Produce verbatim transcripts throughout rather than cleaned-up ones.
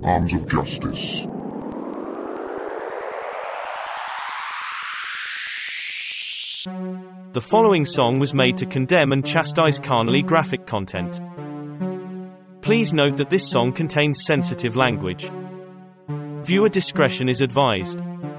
Arms of Justice. The following song was made to condemn and chastise carnally graphic content. Please note that this song contains sensitive language. Viewer discretion is advised.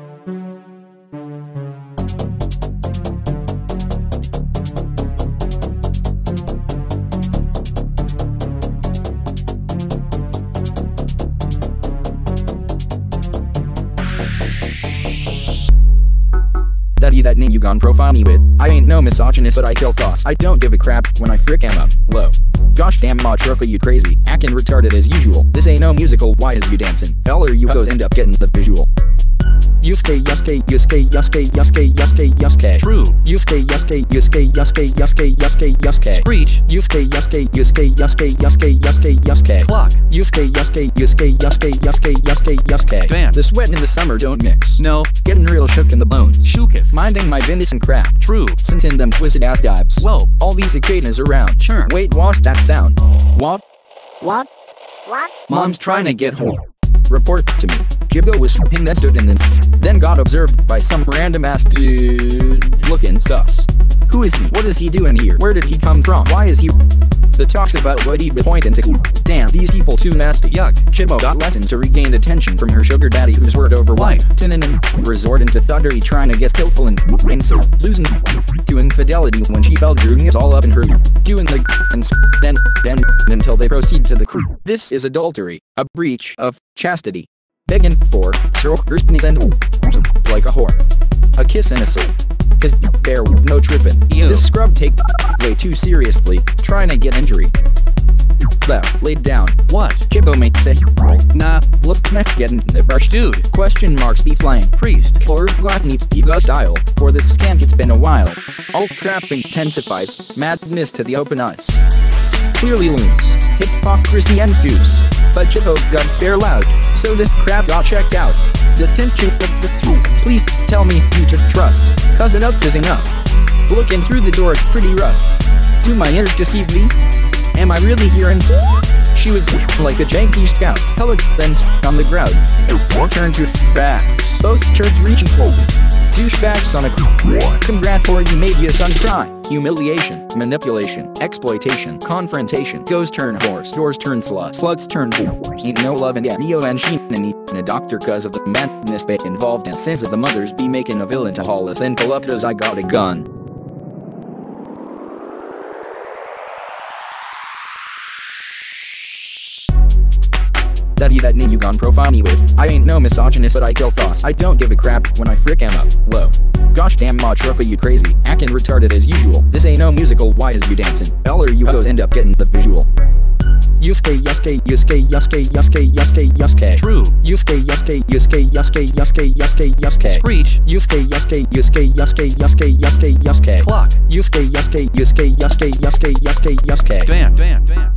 Daddy, that name you gone profile me with. I ain't no misogynist, but I kill thoughts. I don't give a crap when I frick am up low. Gosh damn Matroka, you crazy, acting retarded as usual. This ain't no musical, why is you dancing? All or you goes end up getting the visual. Yusuke, Yusuke, Yusuke, Yusuke, Yusuke, Yusuke, Yusuke. True. Yusuke, Yusuke, Yusuke, Yusuke, Yusuke, Yusuke, Yusuke. Screech. Yusuke, Yusuke, Yusuke, Yusuke, Yusuke, Yusuke, Yusuke. Clock. Yusuke, Yusuke, Yusuke, Yusuke, Yusuke, Yusuke, Yusuke. Damn. The sweat and the summer don't mix. No. Getting real shook in the bones. Shooketh. Minding my business and craft. True. Sent in them twisted ass dives. Whoa. All these cicadas around. Chirp. Wait, watch that sound. What? What? What? Mom's trying to get home. Report to me. Jibbo was him that stood in the then got observed by some random ass dude looking sus. Who is he? What is he doing here? Where did he come from? Why is he? The talks about what he be pointing to. Damn, these people too nasty. Yuck. Jibbo got lessons to regain attention from her sugar daddy who's worked over wife. Tinnin and resorting to thuggery trying to get skillful and and so losing to infidelity when she felt Drew is all up in her doing the and then then until they proceed to the crew. This is adultery, a breach of chastity. Begging for strokers and like a whore. A kiss and a soul. Cause there no trippin'. Ew. This scrub take way too seriously, trying to get injury. Left, laid down. What? Jibbo mate say, Nah. let's neck getting the brush. Dude. Question marks be flying. Priest. Or black needs Ego style. For this skank it's been a while. All crap intensifies, madness to the open eyes. Clearly looms, hypocrisy ensues. But Jibbo got fair loud, so this crap got checked out. The tension of the two. Please tell me who to trust, cause enough is enough. Looking through the door it's pretty rough. Do my ears deceive me? Am I really hearing? She was like a janky scout, hella then on the ground. Turn to facts. Both turds reaching forward. Douchebags on a congrats or you made your son cry. Humiliation, manipulation, exploitation, confrontation. Goes turn horse, doors turn slut, sluts turn whore. Ain't no love and yet Neo and she and a doctor cause of the madness they involved and sins of the mothers be making a villain to haul us in up cause I got a gun. Daddy, that name you gone profile me with. I ain't no misogynist, but I kill thoughts. I don't give a crap when I frick am up low. Gosh damn Matroka, you crazy, acting retarded as usual. This ain't no musical, why is you dancing? All or you goes end up getting the visual. Yusuke, Yusuke, Yusuke, Yusuke, Yusuke, Yusuke, Yusuke. True. Yusuke, Yusuke, Yusuke, Yusuke, Yusuke, Yusuke, Yusuke. Screech. Yusuke, Yusuke, Yusuke, Yusuke, Yusuke, Yusuke, Yusuke. Clock. Yusuke, Yusuke, Yusuke, Yusuke, Yusuke, Yusuke, Yusuke. Damn. Damn. Damn.